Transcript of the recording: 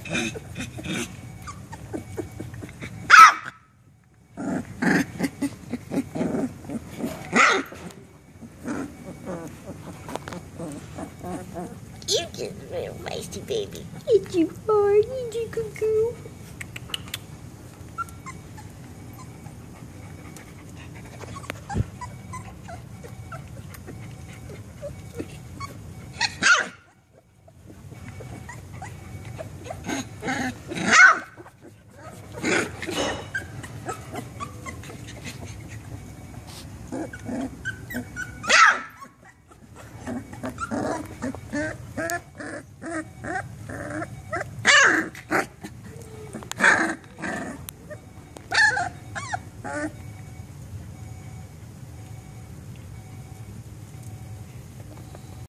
You just a little feisty baby. Yes, you are. You cuckoo.